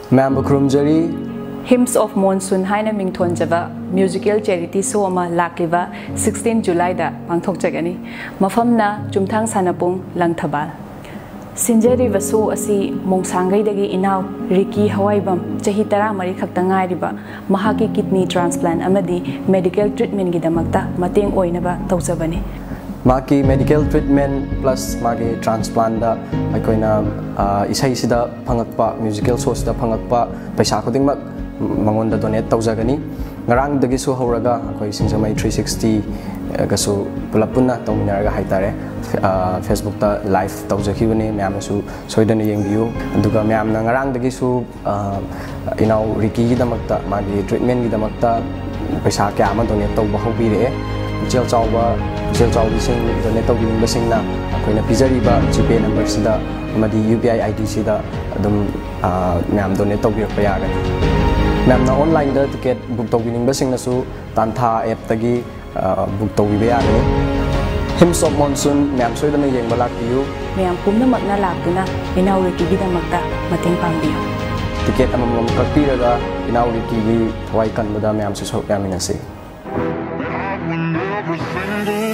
Ma'am Bukrumjari Hymns of Monsoon haina mingthonjaba musical charity show ama lakliba 16 July da pangthokjagani mafamna chumthang sanapung langthabal sinjari vasu asi mongsangai dagi inaw Ricky Hawaibam chahi 13 khakta ngairiba mahaki kidney transplant amadi medical treatment gi damakta mateng oinaba tawjabani Maki medical treatment plus maki transplant da akoina isai sida phangakpa musical show sida phangakpa paisa khodingmak mangonda donate tawjagani ngarang dagi su horaga akoi sinjamai 360 gasu pulapuna tawminaraga haitare Facebook ta live tawjakibani myam su soidana yengbiu aduga myam na ngarang dagi su inaw Ricky gi damakta magi treatment gi damakta paisa kya ma donate tawba hobire jel chawbi sing donate tawbing basingna akoina pizariba GPay number sida amadi UPI ID sida adum myam donate tawbirakpa yagani Ma'am na online da ticket book tawbining basing nasu tantha app tagi book tawbiba yagani Hymns of Monsoon ma'am soidana yengba lakpiu ma'am pumna magna lakuna inaw Ricky gi damakta mateng pangbiu ticket amamam kakpiraga inaw Ricky gi thawai kanbada ma'am su sok yaminasi every single